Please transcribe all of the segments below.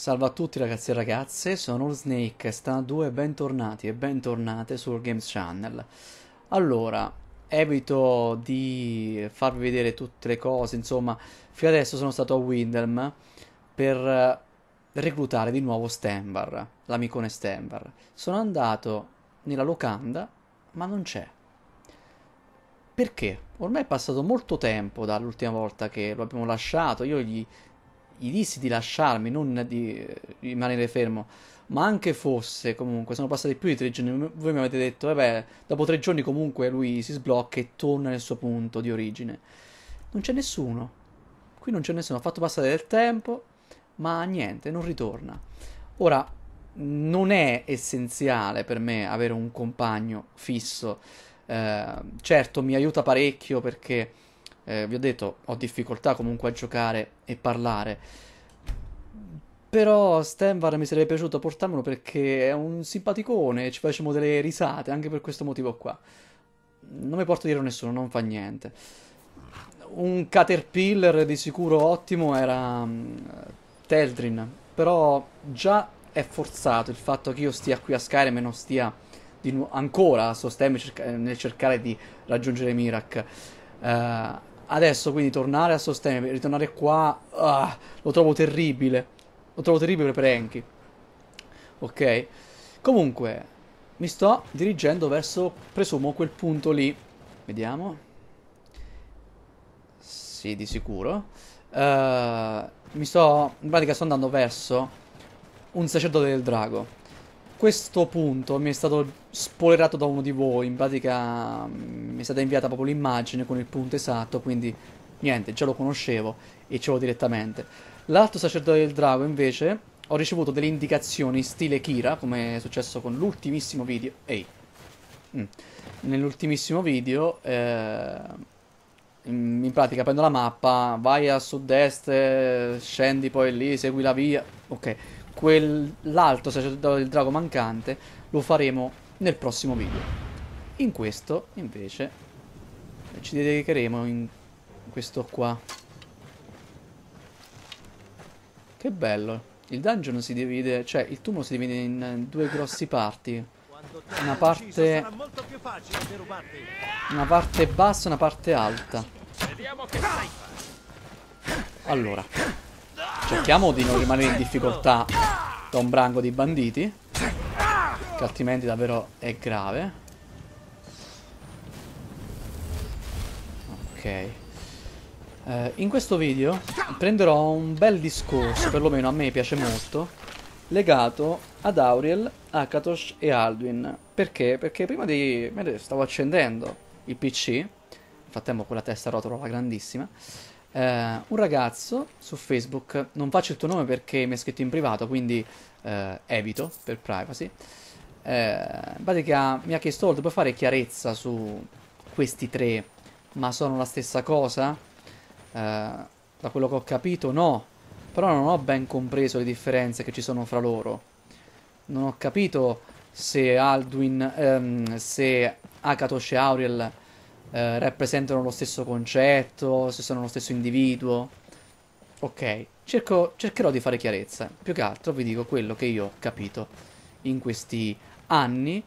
Salve a tutti ragazzi e ragazze, sono Snake e Sta2 e bentornati e bentornate sul Games Channel. Allora, evito di farvi vedere tutte le cose, insomma, fino adesso sono stato a Windhelm per reclutare di nuovo Stenvar, l'amicone Stenvar. Sono andato nella locanda, ma non c'è. Perché? Ormai è passato molto tempo dall'ultima volta che lo abbiamo lasciato, gli dissi di lasciarmi, non di rimanere fermo, ma anche fosse, comunque, sono passati più di 3 giorni, voi mi avete detto, vabbè, dopo 3 giorni comunque lui si sblocca e torna nel suo punto di origine. Non c'è nessuno, qui non c'è nessuno, ha fatto passare del tempo, ma niente, non ritorna. Ora, non è essenziale per me avere un compagno fisso, certo mi aiuta parecchio perché vi ho detto, ho difficoltà comunque a giocare e parlare. Però Stenvar mi sarebbe piaciuto portarmelo perché è un simpaticone, ci facciamo delle risate, anche per questo motivo qua. Non mi porto dietro nessuno, non fa niente. Un Caterpillar di sicuro ottimo era Teldrin, però già è forzato il fatto che io stia qui a Skyrim e non stia ancora a sostenere nel cercare di raggiungere Mirac. Adesso quindi tornare a sostenere, ritornare qua, lo trovo terribile. Lo trovo terribile per Enki. Ok? Comunque, mi sto dirigendo verso, presumo, quel punto lì. Vediamo. Sì, di sicuro. In pratica sto andando verso un sacerdote del drago. Questo punto mi è stato spoilerato da uno di voi. In pratica mi è stata inviata proprio l'immagine con il punto esatto. Quindi niente, già lo conoscevo e ce l'ho direttamente. L'altro sacerdote del drago, invece, ho ricevuto delle indicazioni stile Kira, come è successo con l'ultimissimo video. Ehi. Nell'ultimissimo video, in pratica prendo la mappa, vai a sud-est, scendi poi lì, segui la via. Ok, quell'altro sacerdote del drago mancante lo faremo nel prossimo video. In questo, invece, ci dedicheremo in questo qua. Che bello. Il dungeon si divide, cioè il tunnel si divide in due grossi parti. Una parte bassa e una parte alta. Allora, cerchiamo di non rimanere in difficoltà da un branco di banditi, che altrimenti davvero è grave. Ok. In questo video prenderò un bel discorso, perlomeno a me piace molto, legato ad Auriel, Akatosh e Alduin. Perché? Perché prima di... mentre stavo accendendo il PC, nel frattempo quella testa rotola grandissima, un ragazzo su Facebook, non faccio il tuo nome perché mi ha scritto in privato, quindi evito per privacy, in pratica mi ha chiesto, "Oh, puoi fare chiarezza su questi tre, ma sono la stessa cosa?" Da quello che ho capito no, però non ho ben compreso le differenze che ci sono fra loro. Non ho capito se Alduin, se Akatosh e Auriel rappresentano lo stesso concetto, se sono lo stesso individuo. Ok, cercherò di fare chiarezza. Più che altro vi dico quello che io ho capito in questi anni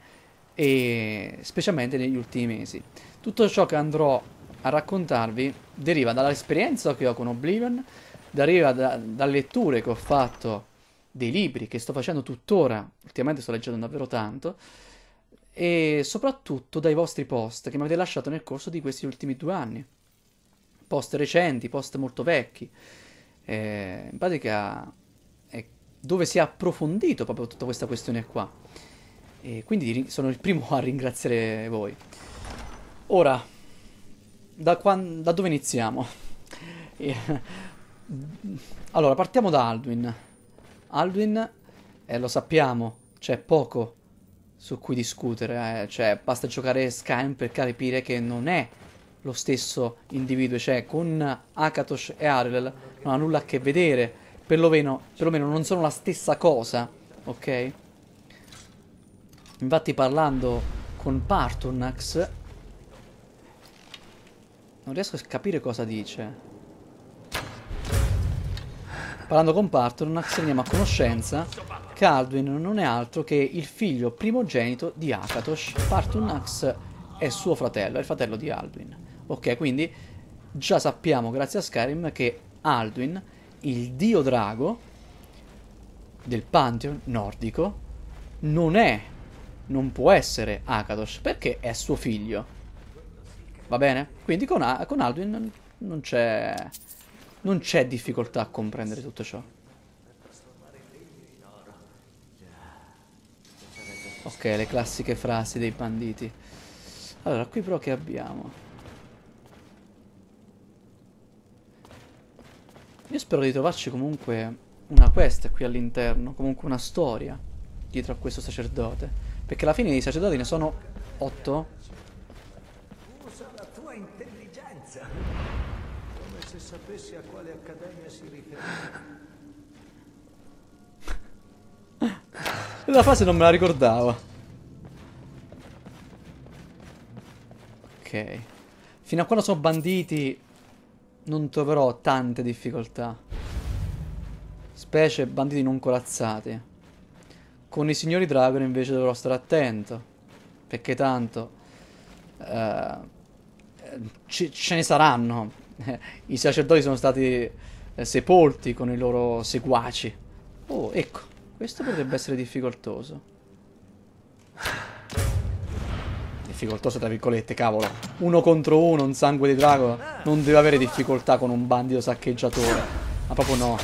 e specialmente negli ultimi mesi. Tutto ciò che andrò a raccontarvi deriva dall'esperienza che ho con Oblivion, deriva dalle letture che ho fatto dei libri che sto facendo tuttora, ultimamente sto leggendo davvero tanto, e soprattutto dai vostri post che mi avete lasciato nel corso di questi ultimi 2 anni. Post recenti, post molto vecchi. In pratica è dove si è approfondito proprio tutta questa questione qua. E quindi sono il primo a ringraziare voi. Ora, da dove iniziamo? Eh, Allora, partiamo da Alduin. Alduin, lo sappiamo, c'è poco su cui discutere, cioè basta giocare Skyrim per capire che non è lo stesso individuo, cioè con Akatosh e Auriel non ha nulla a che vedere, perlomeno non sono la stessa cosa, ok? Infatti parlando con Parturnax non riesco a capire cosa dice. Parlando con Patronax veniamo a conoscenza che Alduin non è altro che il figlio primogenito di Akatosh. Patronax è suo fratello, è il fratello di Alduin. Ok, quindi già sappiamo grazie a Skyrim che Alduin, il dio drago del Pantheon nordico, non può essere Akatosh perché è suo figlio. Va bene? Quindi con Alduin non c'è difficoltà a comprendere tutto ciò. Ok, le classiche frasi dei banditi. Allora, qui però che abbiamo? Io spero di trovarci comunque una quest qui all'interno, comunque una storia dietro a questo sacerdote. Perché alla fine i sacerdoti ne sono 8. Usa la tua intelligenza. Come se sapessi a quale accademia si riferisce. La frase non me la ricordavo. Ok. Fino a quando sono banditi non troverò tante difficoltà. Specie banditi non corazzati. Con i signori Dragon invece dovrò stare attento. Perché tanto ce ne saranno. I sacerdoti sono stati sepolti con i loro seguaci. Oh, ecco. Questo potrebbe essere difficoltoso. Difficoltoso tra virgolette, cavolo. 1 contro 1, un sangue di drago. Non deve avere difficoltà con un bandito saccheggiatore. Ma proprio no.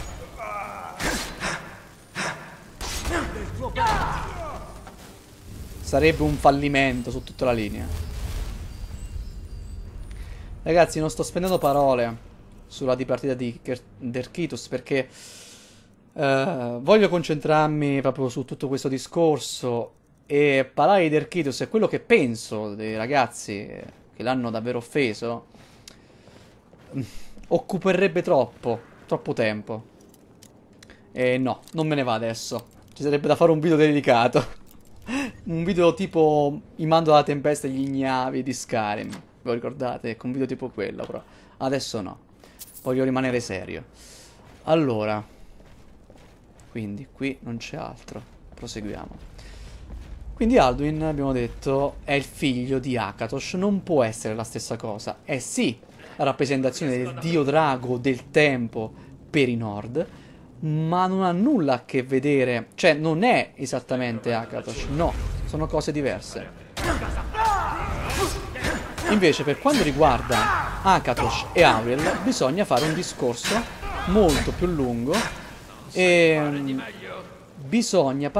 Sarebbe un fallimento su tutta la linea. Ragazzi, non sto spendendo parole sulla dipartita di Derkitus perché voglio concentrarmi proprio su tutto questo discorso e parlare di Derkitus e quello che penso dei ragazzi che l'hanno davvero offeso occuperebbe troppo tempo. E no, non me ne va adesso. Ci sarebbe da fare un video dedicato. Un video tipo I mando alla tempesta e gli ignavi di Skyrim. Ve lo ricordate? Ecco, un video tipo quello, però adesso no. Voglio rimanere serio. Allora, quindi qui non c'è altro. Proseguiamo. Quindi Alduin, abbiamo detto, è il figlio di Akatosh. Non può essere la stessa cosa. È sì la rappresentazione del dio drago del tempo per i Nord, ma non ha nulla a che vedere. Cioè, non è esattamente Akatosh. No, sono cose diverse. Invece, per quanto riguarda Akatosh e Auriel, bisogna fare un discorso molto più lungo e bisogna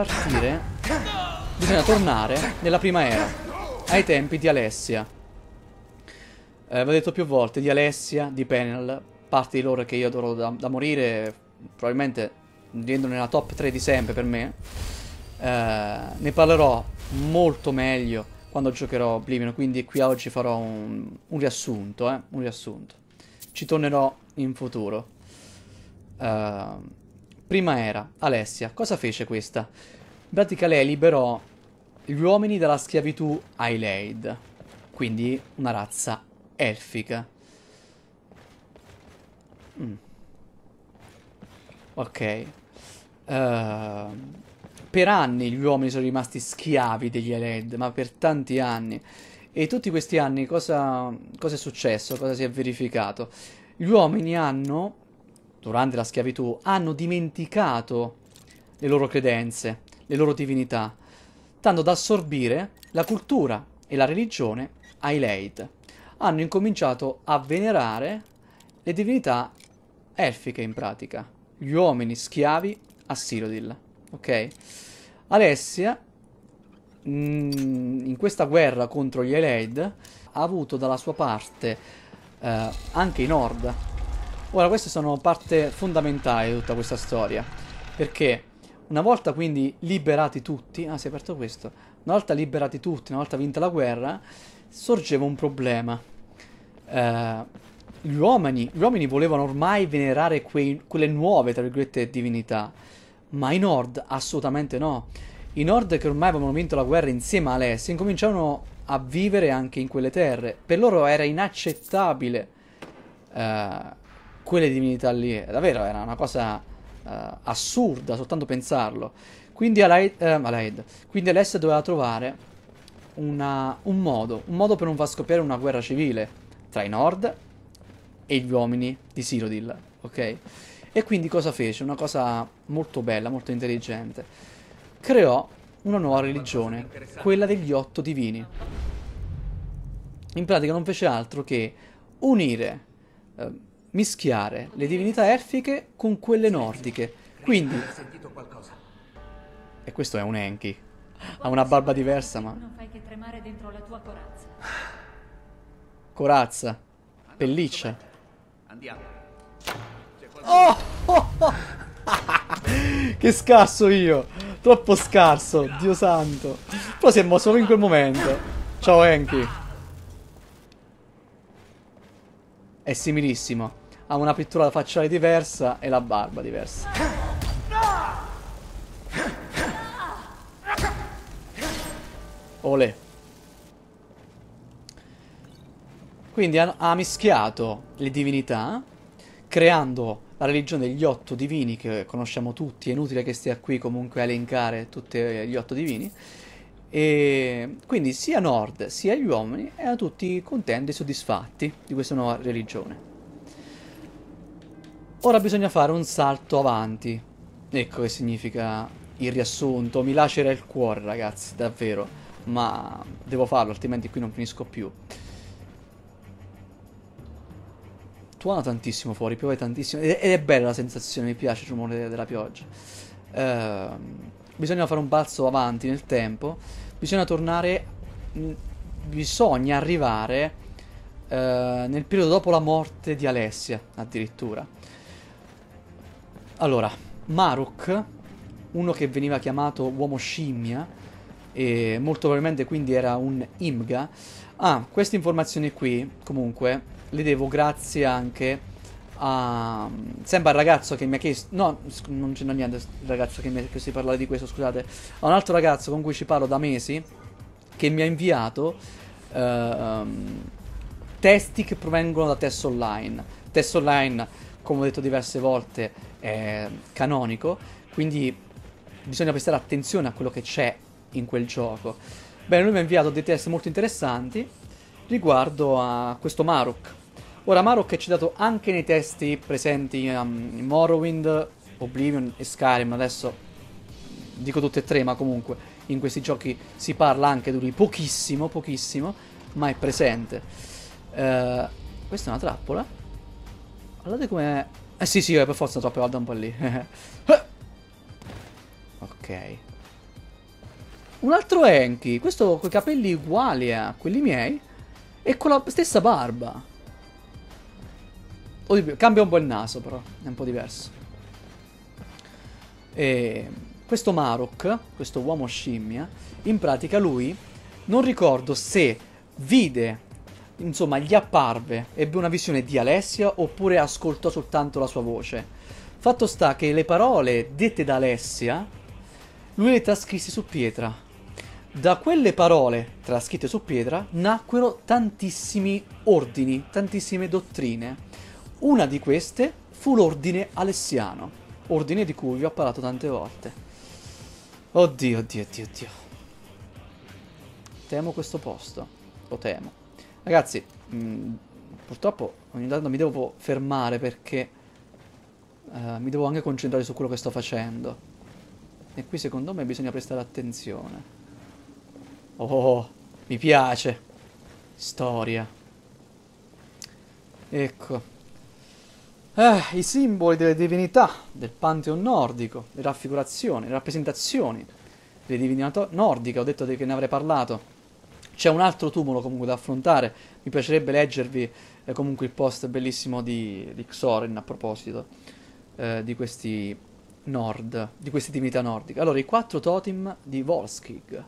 tornare nella prima era, ai tempi di Alessia. Vi ho detto più volte di Alessia, di Penel, parte di loro che io adoro da morire, probabilmente rientrano nella top 3 di sempre per me. Ne parlerò molto meglio quando giocherò Oblivion, quindi qui oggi farò un riassunto, un riassunto. Ci tornerò in futuro. Prima era, Alessia, cosa fece questa? In pratica lei liberò gli uomini dalla schiavitù Ayleid, quindi una razza elfica. Ok. Per anni gli uomini sono rimasti schiavi degli Ayleid, ma per tanti anni. E tutti questi anni cosa è successo? Cosa si è verificato? Gli uomini hanno, durante la schiavitù, hanno dimenticato le loro credenze, le loro divinità, tanto da assorbire la cultura e la religione Ayleid. Hanno incominciato a venerare le divinità elfiche in pratica, gli uomini schiavi a Cyrodiil, ok? Alessia, in questa guerra contro gli Ayleid, ha avuto dalla sua parte anche i Nord. Ora, queste sono parte fondamentale di tutta questa storia, perché una volta quindi liberati tutti, si è aperto questo, una volta liberati tutti, una volta vinta la guerra, sorgeva un problema. Gli uomini volevano ormai venerare quelle nuove, tra virgolette, divinità, ma i Nord assolutamente no. I Nord, che ormai avevano vinto la guerra insieme a Alessia, incominciavano a vivere anche in quelle terre. Per loro era inaccettabile quelle divinità lì. Davvero era una cosa assurda, soltanto pensarlo. Quindi quindi Alessia doveva trovare un modo per non far scoppiare una guerra civile tra i Nord e gli uomini di Cyrodiil, ok? E quindi cosa fece? Una cosa molto bella, molto intelligente. Creò una nuova religione, quella degli 8 divini. In pratica non fece altro che unire, mischiare le divinità elfiche con quelle nordiche. Quindi, Hai sentito qualcosa? e questo è un Enki, ha una barba diversa, ma Non fai che tremare dentro la tua corazza. corazza, pelliccia. Andiamo. Che scarso io, troppo scarso, Dio santo. Però si è mosso proprio in quel momento. Ciao Enki. È similissimo. Ha una pittura facciale diversa e la barba diversa. Olè. Quindi ha mischiato le divinità, creando la religione degli 8 divini che conosciamo tutti. È inutile che stia qui comunque a elencare tutti gli 8 divini. E quindi sia Nord sia gli uomini erano tutti contenti e soddisfatti di questa nuova religione. Ora bisogna fare un salto avanti. Ecco che significa il riassunto. Mi lacera il cuore, ragazzi, davvero. Ma devo farlo, altrimenti qui non finisco più. Tuona tantissimo fuori, piove tantissimo. Ed è bella la sensazione, mi piace il rumore della pioggia. Bisogna fare un balzo avanti nel tempo. Bisogna tornare. Bisogna arrivare nel periodo dopo la morte di Alessia, addirittura. Allora, Maruk, uno che veniva chiamato uomo scimmia, e molto probabilmente quindi era un Imga. Queste informazioni qui, comunque, le devo grazie anche a... sempre al ragazzo che mi ha chiesto... No, non c'è niente, il ragazzo che mi ha chiesto di parlare di questo, scusate. A un altro ragazzo con cui ci parlo da mesi, che mi ha inviato testi che provengono da Test Online. Test Online, come ho detto diverse volte, è canonico, quindi bisogna prestare attenzione a quello che c'è in quel gioco. Bene, lui mi ha inviato dei test molto interessanti riguardo a questo Maruk. Ora, Maruk è citato anche nei testi presenti in Morrowind, Oblivion e Skyrim. Adesso dico tutte e tre, ma comunque in questi giochi si parla anche di lui pochissimo, pochissimo, ma è presente. Questa è una trappola. Guardate com'è. Sì, per forza troppo, guarda un po' lì. Ok. Un altro Enki, questo con i capelli uguali a quelli miei e con la stessa barba. Cambia un po' il naso, però è un po' diverso. E questo Maruk, questo uomo scimmia, in pratica lui, non ricordo se vide, insomma, gli apparve, ebbe una visione di Alessia oppure ascoltò soltanto la sua voce. Fatto sta che le parole dette da Alessia, lui le trascrisse su pietra. Da quelle parole trascritte su pietra nacquero tantissimi ordini, tantissime dottrine. Una di queste fu l'ordine alessiano, ordine di cui vi ho parlato tante volte. Oddio, oddio, oddio, oddio. Temo questo posto, lo temo. Ragazzi, purtroppo ogni tanto mi devo fermare perché mi devo anche concentrare su quello che sto facendo. E qui secondo me bisogna prestare attenzione. Oh, mi piace. Storia. Ecco. I simboli delle divinità del Pantheon nordico, le raffigurazioni, le rappresentazioni delle divinità nordiche, ho detto che ne avrei parlato. C'è un altro tumulo comunque da affrontare, mi piacerebbe leggervi comunque il post bellissimo di Xorin a proposito di questi di queste divinità nordiche. Allora, i 4 totem di Volskig.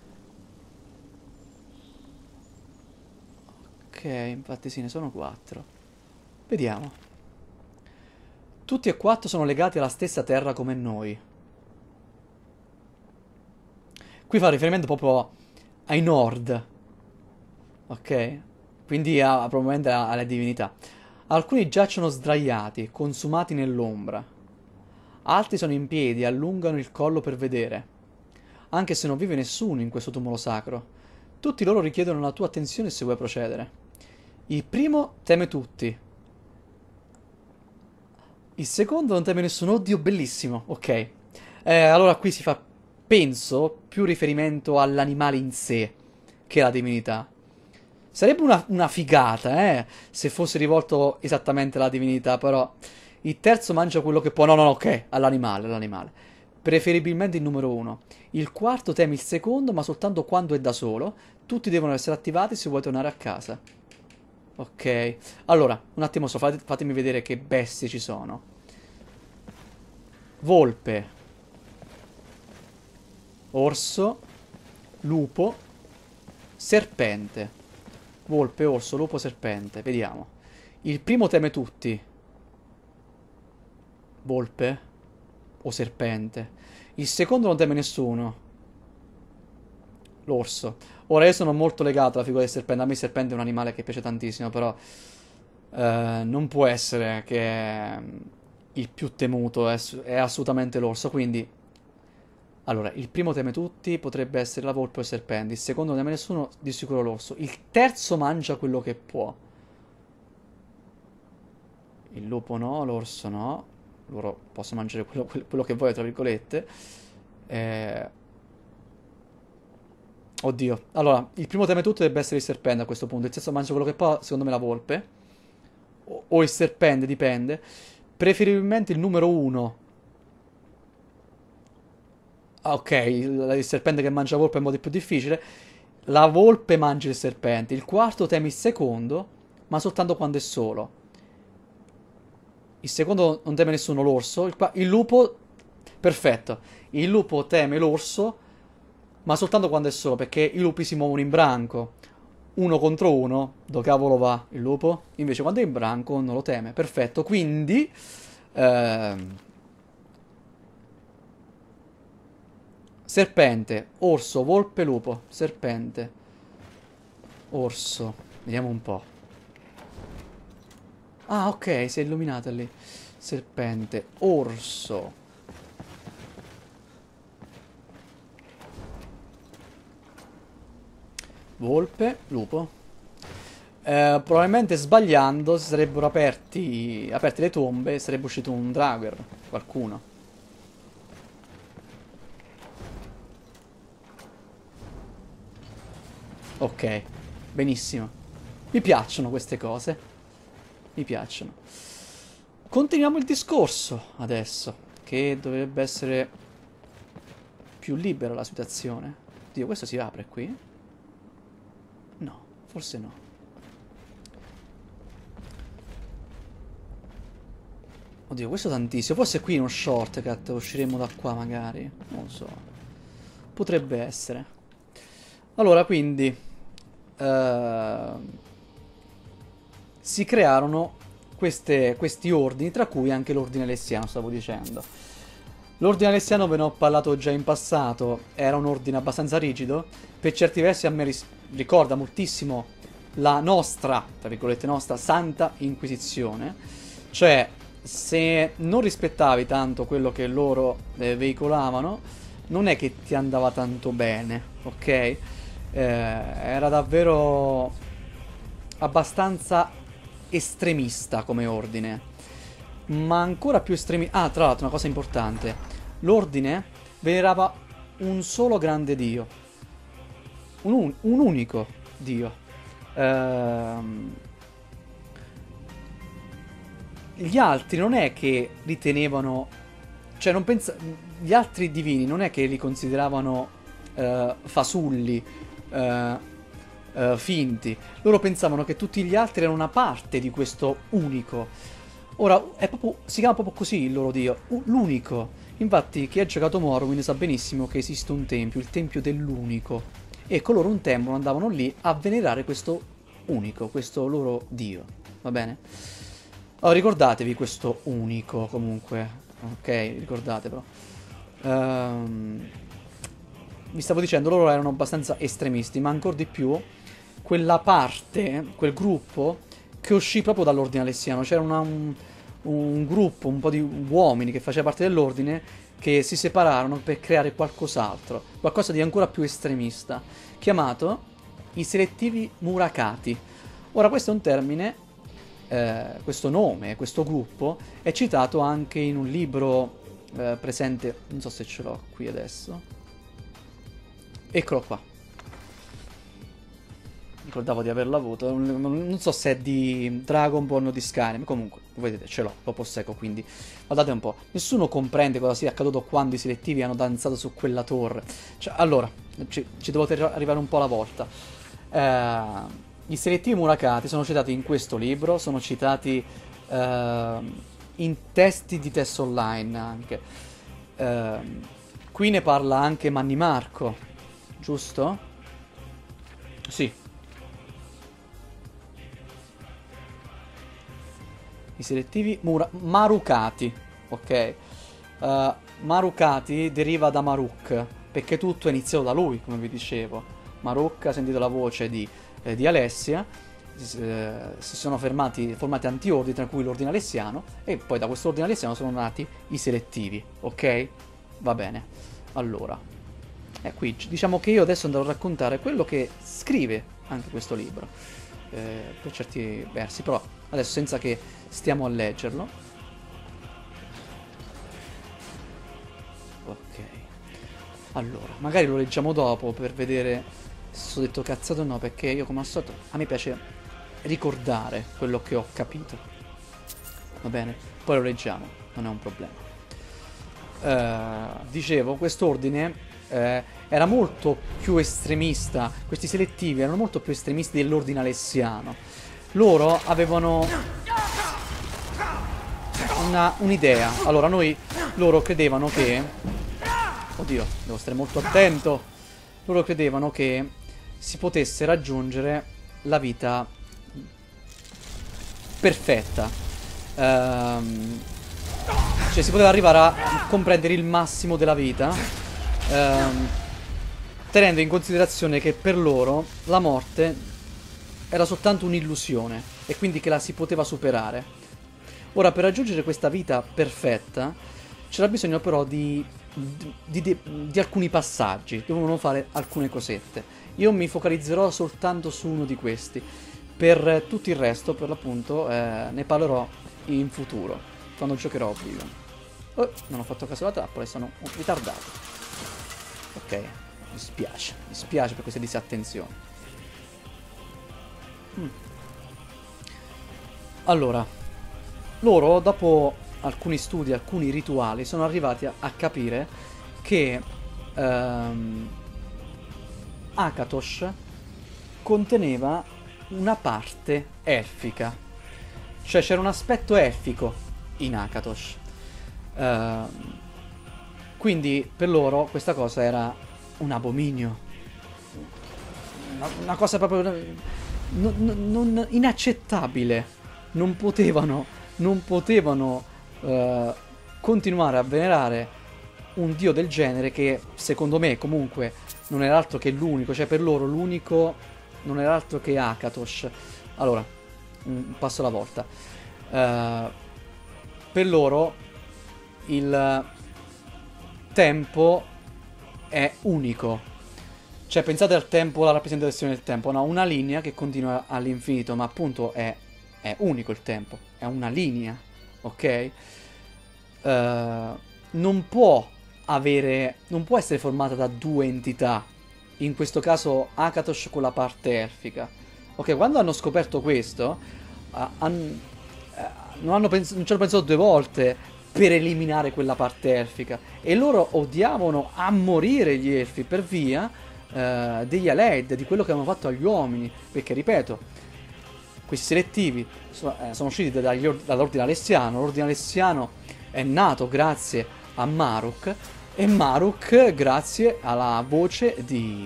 Ok, infatti sì, ne sono 4. Vediamo. Tutti e 4 sono legati alla stessa terra come noi. Qui fa riferimento proprio ai Nord. Ok? Quindi probabilmente alle divinità. Alcuni giacciono sdraiati, consumati nell'ombra. Altri sono in piedi e allungano il collo per vedere, anche se non vive nessuno in questo tumulo sacro. Tutti loro richiedono la tua attenzione se vuoi procedere. Il primo teme tutti. Il secondo non teme nessuno. Oddio, bellissimo. Ok. Allora qui si fa, penso, più riferimento all'animale in sé che alla divinità. Sarebbe una figata, se fosse rivolto esattamente alla divinità, però il terzo mangia quello che può. No, no, no, ok, all'animale. Preferibilmente il numero uno. Il quarto teme il secondo, ma soltanto quando è da solo. Tutti devono essere attivati se vuoi tornare a casa. Ok. Allora, un attimo so, fatemi vedere che bestie ci sono. Volpe. Orso. Lupo. Serpente. Volpe, orso, lupo, serpente. Vediamo. Il primo teme tutti. Volpe o serpente. Il secondo non teme nessuno. L'orso. Ora io sono molto legato alla figura del serpente. A me il serpente è un animale che piace tantissimo, però non può essere che il più temuto è assolutamente l'orso. Quindi, allora, il primo teme tutti potrebbe essere la volpe o il serpente. Il secondo non teme nessuno, di sicuro l'orso. Il terzo mangia quello che può. Il lupo no, l'orso no. Loro possono mangiare quello che vuoi, tra virgolette. Oddio. Allora, il primo teme tutto deve essere il serpente a questo punto. Il terzo mangia quello che può, secondo me la volpe. O il serpente, dipende. Preferibilmente il numero uno. Ah, ok, il serpente che mangia la volpe è un po' più difficile. La volpe mangia il serpente. Il quarto teme il secondo, ma soltanto quando è solo. Il secondo non teme nessuno, l'orso. Il lupo, perfetto. Il lupo teme l'orso, ma soltanto quando è solo, perché i lupi si muovono in branco. Uno contro uno, dove cavolo va il lupo? Invece quando è in branco non lo teme. Perfetto, quindi... serpente, orso, volpe, lupo. Serpente, orso. Vediamo un po'. Ah, ok, si è illuminata lì. Serpente, orso. Volpe, lupo. Probabilmente sbagliando si sarebbero aperte le tombe e sarebbe uscito un Draugr, qualcuno. Ok, benissimo. Mi piacciono queste cose. Mi piacciono. Continuiamo il discorso adesso, che dovrebbe essere più libera la situazione. Dio, questo si apre qui? No, forse no. Oddio, questo tantissimo. Forse qui in uno shortcut usciremo da qua magari. Non lo so. Potrebbe essere. Allora, quindi... si crearono questi ordini, tra cui anche l'ordine alessiano, stavo dicendo. L'ordine alessiano, ve ne ho parlato già in passato, era un ordine abbastanza rigido. Per certi versi a me ricorda moltissimo la nostra, tra virgolette nostra, Santa Inquisizione. Cioè, se non rispettavi tanto quello che loro veicolavano, non è che ti andava tanto bene, ok? Era davvero abbastanza estremista come ordine, ma ancora più estremista. Ah, tra l'altro una cosa importante, l'ordine venerava un solo grande dio, un unico dio. Gli altri non è che ritenevano, cioè non pensa, gli altri divini non è che li consideravano fasulli, finti. Loro pensavano che tutti gli altri erano una parte di questo unico. Ora, si chiama proprio così il loro dio, l'unico. Infatti, chi ha giocato Morrowind sa benissimo che esiste un tempio, il tempio dell'unico. E coloro un tempo andavano lì a venerare questo unico, questo loro dio. Va bene? Allora, ricordatevi questo unico, comunque. Ok, ricordatevelo. Vi stavo dicendo, loro erano abbastanza estremisti, ma ancora di più quella parte, quel gruppo che uscì proprio dall'ordine alessiano. C'era un gruppo, un po' di uomini che faceva parte dell'ordine, che si separarono per creare qualcos'altro, qualcosa di ancora più estremista, chiamato i selettivi Murakati. Ora, questo è un termine, questo nome, questo gruppo, è citato anche in un libro presente, non so se ce l'ho qui adesso, eccolo qua. Ricordavo di averlo avuto, non so se è di Dragon Ball o di Skyrim, comunque, vedete, ce l'ho, lo posseggo, quindi guardate un po'. Nessuno comprende cosa sia accaduto quando i selettivi hanno danzato su quella torre. Cioè, allora, ci devo arrivare un po' alla volta. I selettivi Murakati sono citati in questo libro, sono citati in testi di test online anche. Qui ne parla anche Manni Marco, giusto? Sì. I selettivi Marukati, ok? Marukati deriva da Maruk, perché tutto è iniziato da lui, come vi dicevo. Maruk ha sentito la voce di Alessia, si sono formati antiordini, tra cui l'ordine alessiano, e poi da quest'ordine alessiano sono nati i selettivi, ok? Va bene. Allora, qui diciamo che io adesso andrò a raccontare quello che scrive anche questo libro, per certi versi, però adesso senza che stiamo a leggerlo. Ok. Allora, magari lo leggiamo dopo per vedere se ho detto cazzato o no, perché io come al solito a me piace ricordare quello che ho capito. Va bene? Poi lo leggiamo, non è un problema. Dicevo, quest'ordine era molto più estremista, questi selettivi erano molto più estremisti dell'ordine alessiano. Loro avevano un'idea. Allora, loro credevano che... Oddio, devo stare molto attento. Loro credevano che si potesse raggiungere la vita perfetta. Cioè si poteva arrivare a comprendere il massimo della vita, tenendo in considerazione che per loro la morte era soltanto un'illusione e quindi che la si poteva superare. Ora, per raggiungere questa vita perfetta c'era bisogno però di alcuni passaggi, dovevano fare alcune cosette. Io mi focalizzerò soltanto su uno di questi. Per tutto il resto, per l'appunto, ne parlerò in futuro, quando giocherò Oblivion. Oh, non ho fatto caso alla trappola e sono ritardato. Ok, mi spiace per queste disattenzioni. Allora, loro dopo alcuni studi, alcuni rituali, sono arrivati a capire che Akatosh conteneva una parte elfica. Cioè c'era un aspetto elfico in Akatosh. Quindi per loro questa cosa era un abominio. Una cosa proprio non inaccettabile. Non potevano continuare a venerare un dio del genere che secondo me comunque non era altro che l'unico, cioè per loro l'unico non era altro che Akatosh. Allora, un passo alla volta. Per loro il tempo è unico. Cioè pensate al tempo, la rappresentazione del tempo, no? Una linea che continua all'infinito, ma appunto è unico il tempo, è una linea, ok? Non può essere formata da due entità, in questo caso Akatosh con la parte elfica. Ok, quando hanno scoperto questo, non ci hanno pensato due volte per eliminare quella parte elfica, e loro odiavano a morire gli elfi per via degli Aleid, di quello che avevano fatto agli uomini, perché ripeto, questi selettivi sono usciti dall'ordine alessiano. L'ordine alessiano è nato grazie a Maruk, e Maruk grazie alla voce di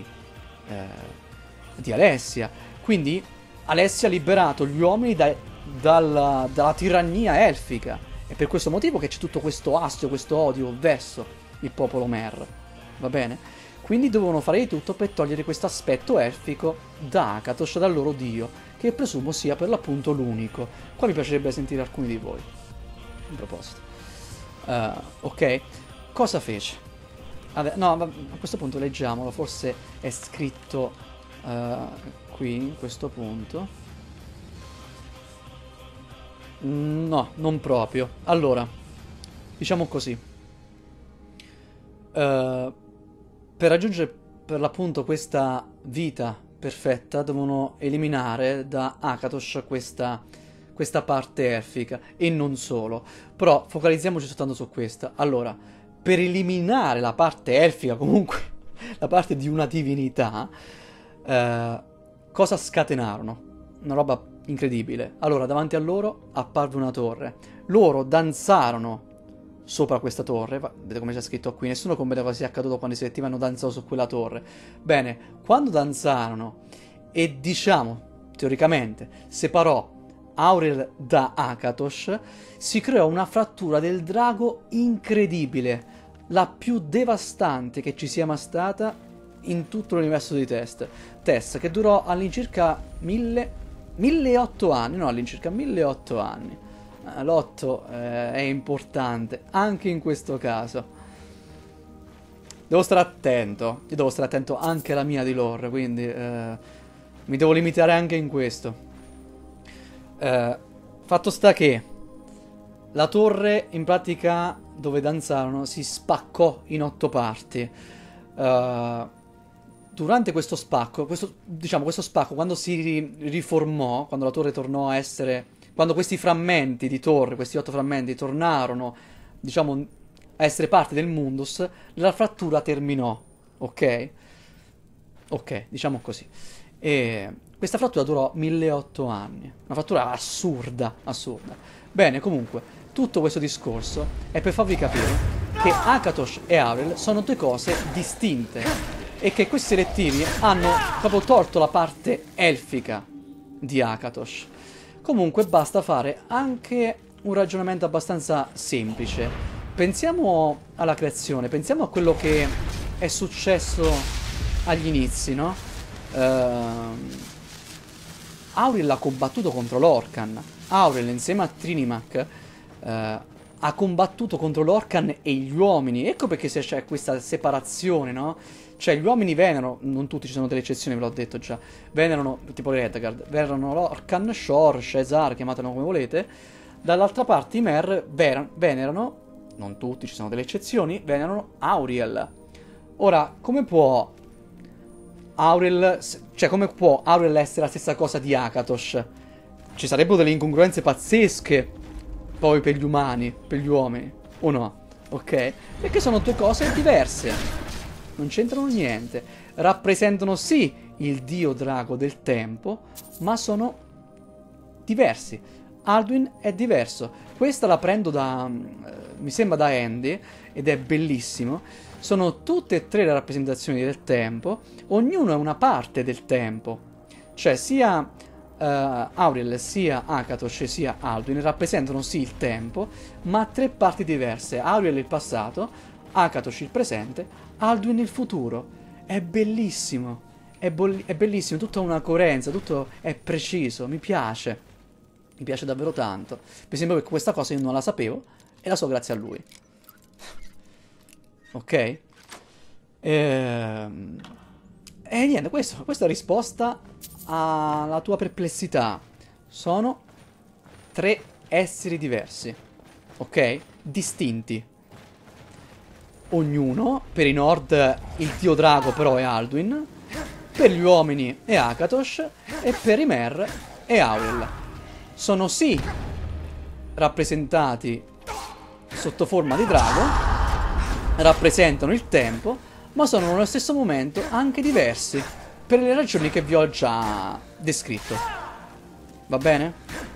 Alessia. Quindi Alessia ha liberato gli uomini dalla tirannia elfica. È per questo motivo che c'è tutto questo astio, questo odio verso il popolo Mer. Va bene? Quindi dovevano fare di tutto per togliere questo aspetto elfico da Akatosh, dal loro dio, che presumo sia per l'appunto l'unico. Qua mi piacerebbe sentire alcuni di voi. in proposito. Ok, cosa fece? No, a questo punto leggiamolo, forse è scritto qui, in questo punto. No, non proprio. Allora, diciamo così. Per raggiungere per l'appunto questa vita perfetta devono eliminare da Akatosh questa parte elfica e non solo. Però focalizziamoci soltanto su questa. Allora, per eliminare la parte elfica, comunque la parte di una divinità, cosa scatenarono? Una roba incredibile. Allora, davanti a loro apparve una torre. Loro danzarono sopra questa torre. Vedete come c'è scritto qui? Nessuno comprende cosa sia accaduto quando i selettivi hanno danzato su quella torre. Bene, quando danzarono e diciamo, teoricamente, separò Auriel da Akatosh, si creò una frattura del drago incredibile, la più devastante che ci sia mai stata in tutto l'universo di Tess, che durò all'incirca 1008 anni, no, all'incirca 1008 anni. L'8 è importante anche in questo caso. Devo stare attento. Io devo stare attento anche alla mia di lore, quindi mi devo limitare anche in questo. Fatto sta che la torre, in pratica, dove danzarono, si spaccò in 8 parti. Durante questo spacco, questo spacco, quando si riformò, quando la torre tornò a essere... Quando questi frammenti di torre, questi 8 frammenti, tornarono, diciamo, a essere parte del Mundus, la frattura terminò, ok? Ok, diciamo così. E questa frattura durò 1008 anni. Una frattura assurda, assurda. Bene, comunque, tutto questo discorso è per farvi capire che Akatosh e Auriel sono due cose distinte e che questi selettivi hanno proprio tolto la parte elfica di Akatosh. Comunque basta fare anche un ragionamento abbastanza semplice. Pensiamo alla creazione, pensiamo a quello che è successo agli inizi, no? Auriel ha combattuto contro l'Orcan. Auriel insieme a Trinimac ha combattuto contro l'Orcan e gli uomini. Ecco perché c'è questa separazione, no? Cioè gli uomini venerano, non tutti, ci sono delle eccezioni, ve l'ho detto già, venerano, tipo Redguard, venerano l'Orcan, Shor, Shezar, chiamatelo come volete. Dall'altra parte i Mer venerano, non tutti, ci sono delle eccezioni, venerano Auriel. Ora, come può Auriel essere la stessa cosa di Akatosh? Ci sarebbero delle incongruenze pazzesche poi per gli umani, per gli uomini, o no? Ok? Perché sono due cose diverse. Non c'entrano niente. Rappresentano sì il dio drago del tempo, ma sono diversi. Alduin è diverso. Questa la prendo da... mi sembra da Andy, ed è bellissimo. Sono tutte e tre le rappresentazioni del tempo. Ognuno è una parte del tempo. Cioè sia Auriel, sia Akatosh, sia Alduin rappresentano sì il tempo, ma tre parti diverse. Auriel il passato, Akatosh il presente, Alduin il futuro. È bellissimo. È bellissimo, tutta una coerenza, tutto è preciso, mi piace. Mi piace davvero tanto. Per esempio, che questa cosa io non la sapevo e la so grazie a lui. Ok? E niente, questa è risposta alla tua perplessità. Sono tre esseri diversi. Ok? Distinti. Ognuno, per i Nord il dio drago però è Alduin, per gli uomini è Akatosh e per i Mer è Auriel. Sono sì rappresentati sotto forma di drago, rappresentano il tempo, ma sono nello stesso momento anche diversi, per le ragioni che vi ho già descritto. Va bene?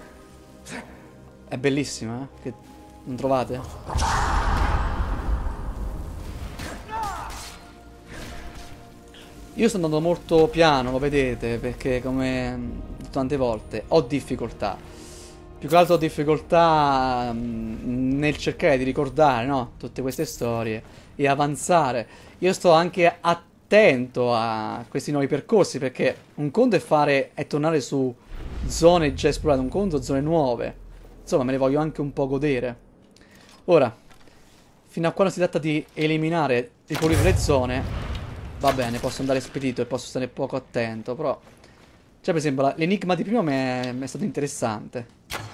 È bellissima, Che non trovate? Io sto andando molto piano, lo vedete, perché come tante volte ho difficoltà. Più che altro ho difficoltà nel cercare di ricordare, no, tutte queste storie e avanzare. Io sto anche attento a questi nuovi percorsi, perché un conto è tornare su zone già esplorate, un conto zone nuove. Insomma, me le voglio anche un po' godere. Ora, fino a quando si tratta di eliminare e pulire le zone, va bene, posso andare spedito e posso stare poco attento, però... Cioè, per esempio, l'enigma di prima mi è stato interessante.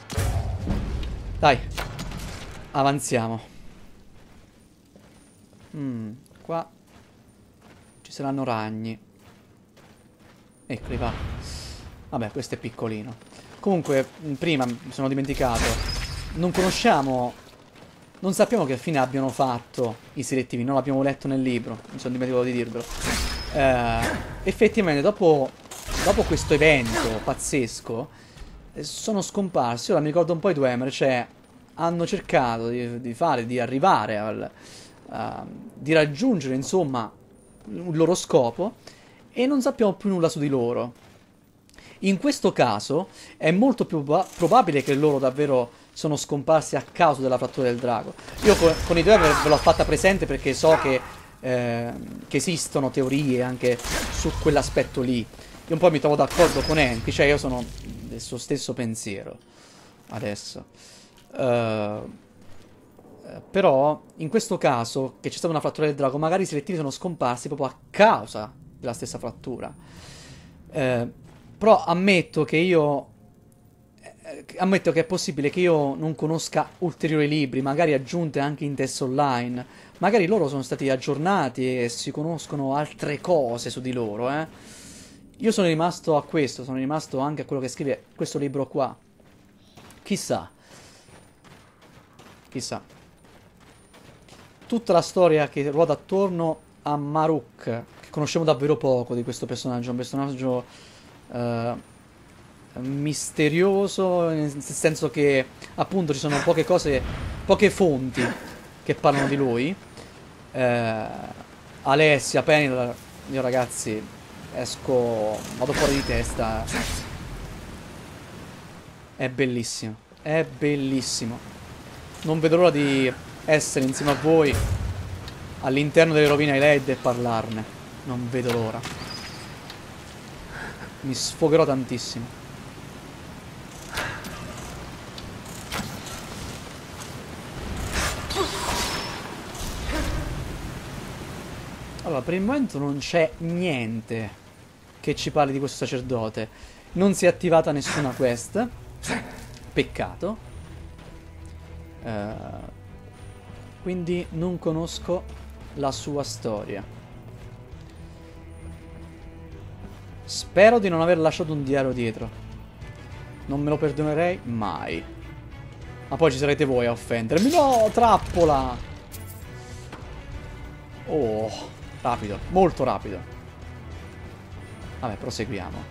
Dai, avanziamo. Qua ci saranno ragni. Eccoli, va. Vabbè, questo è piccolino. Comunque, prima mi sono dimenticato. Non conosciamo... Non sappiamo che fine abbiano fatto i selettivi. Non l'abbiamo letto nel libro. Mi sono dimenticato di dirvelo. Effettivamente, dopo questo evento pazzesco, sono scomparsi. Ora mi ricordo un po' i Dwemer. Cioè, hanno cercato di arrivare di raggiungere, insomma, il loro scopo. E non sappiamo più nulla su di loro. In questo caso è molto più probabile che loro davvero sono scomparsi a causa della frattura del drago. Io con i due ve l'ho fatta presente perché so che esistono teorie anche su quell'aspetto lì. Io un po' mi trovo d'accordo con Enki, cioè io sono del suo stesso pensiero adesso. Però in questo caso che c'è stata una frattura del drago, magari i selettivi sono scomparsi proprio a causa della stessa frattura. Però ammetto che è possibile che io non conosca ulteriori libri, magari aggiunte anche in test online. Magari loro sono stati aggiornati e si conoscono altre cose su di loro, Io sono rimasto a questo, sono rimasto anche a quello che scrive questo libro qua. Chissà. Chissà. Tutta la storia che ruota attorno a Maruk, che conosciamo davvero poco di questo personaggio, un personaggio misterioso, nel senso che appunto ci sono poche cose, poche fonti che parlano di lui. Alessia, Penny, io ragazzi vado fuori di testa. È bellissimo, è bellissimo. Non vedo l'ora di essere insieme a voi all'interno delle rovine Aeled e parlarne. Non vedo l'ora. Mi sfogherò tantissimo. Allora, per il momento non c'è niente che ci parli di questo sacerdote. Non si è attivata nessuna quest. Peccato. Quindi non conosco la sua storia. Spero di non aver lasciato un diario dietro. Non me lo perdonerei mai. Ma poi ci sarete voi a offendermi. No, trappola! Oh, rapido, molto rapido. Vabbè, proseguiamo.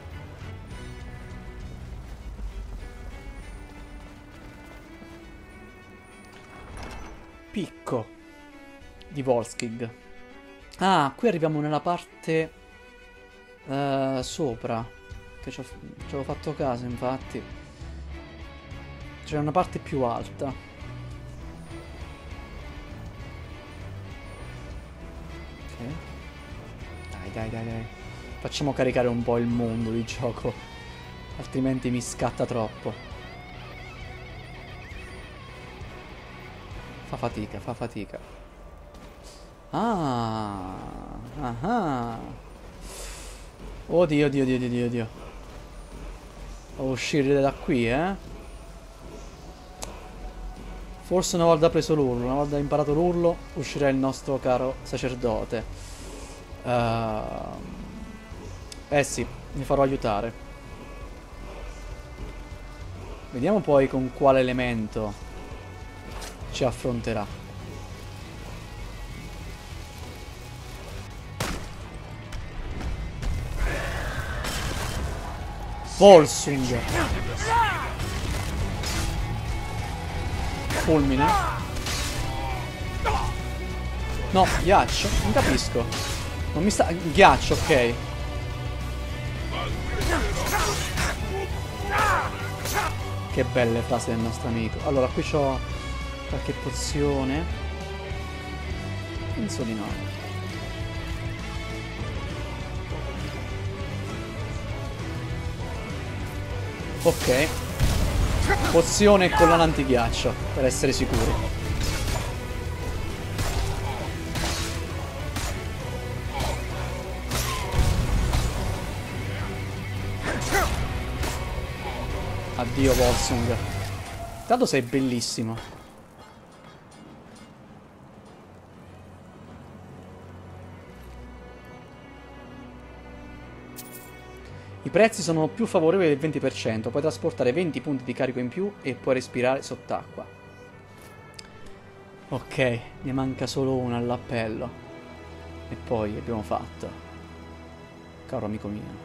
Picco di Volskig. Ah, qui arriviamo nella parte sopra. Che ci avevo fatto caso, infatti. C'è una parte più alta. Ok. Dai. Facciamo caricare un po' il mondo di gioco. Altrimenti mi scatta troppo. Fa fatica. Ah. Oddio. Devo uscire da qui, Forse una volta preso l'urlo, una volta imparato l'urlo, uscirà il nostro caro sacerdote. Sì, mi farò aiutare. Vediamo poi con quale elemento ci affronterà. Volsung. Fulmine. No, ghiaccio. Non capisco. Non mi sta... Ghiaccio, ok. Che belle frasi del nostro amico. Allora, qui c'ho qualche pozione. Penso di no. Ok. Pozione e collana antighiaccio, per essere sicuri. Addio Volsung. Tanto sei bellissimo. I prezzi sono più favorevoli del 20%. Puoi trasportare 20 punti di carico in più e puoi respirare sott'acqua. Ok, ne manca solo uno all'appello. E poi abbiamo fatto. Caro amico mio.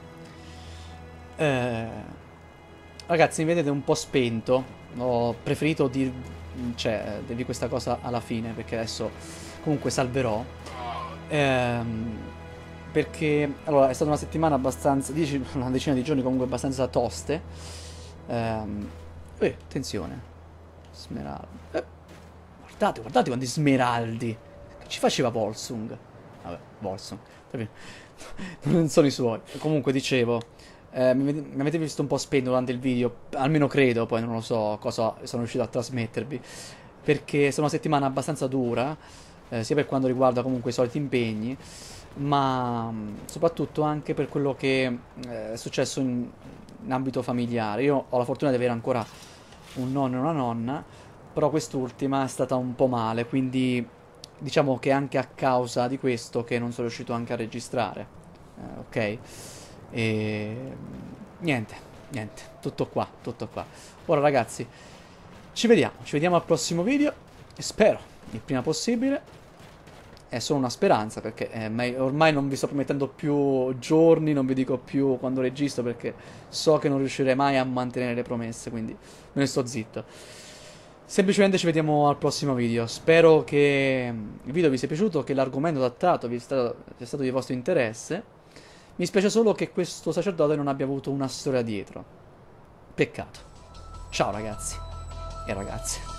Ragazzi, mi vedete un po' spento. Ho preferito dirvi questa cosa alla fine, perché adesso comunque salverò. Perché allora è stata una settimana abbastanza, una decina di giorni comunque abbastanza toste. Attenzione. Smeraldi. Guardate quanti smeraldi. Che ci faceva Volsung? Vabbè, Volsung. Non sono i suoi. Comunque dicevo, mi avete visto un po' spento durante il video, almeno credo, poi non lo so cosa sono riuscito a trasmettervi, perché è stata una settimana abbastanza dura, sia per quanto riguarda comunque i soliti impegni, ma soprattutto anche per quello che è successo in ambito familiare. Io ho la fortuna di avere ancora un nonno e una nonna, però quest'ultima è stata un po' male, quindi diciamo che anche a causa di questo che non sono riuscito anche a registrare, ok? E niente, tutto qua, tutto qua. Ora ragazzi, ci vediamo al prossimo video, e spero il prima possibile. È solo una speranza, perché ormai non vi sto promettendo più giorni, non vi dico più quando registro, perché so che non riuscirei mai a mantenere le promesse, quindi me ne sto zitto. Semplicemente ci vediamo al prossimo video. Spero che il video vi sia piaciuto, che l'argomento trattato sia stato di vostro interesse. Mi spiace solo che questo sacerdote non abbia avuto una storia dietro. Peccato. Ciao ragazzi e ragazze.